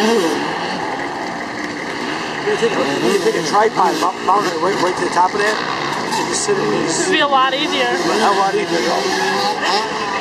You take a tripod, mount it right to the top of that, and just sit it. This would be a lot easier. A lot easier.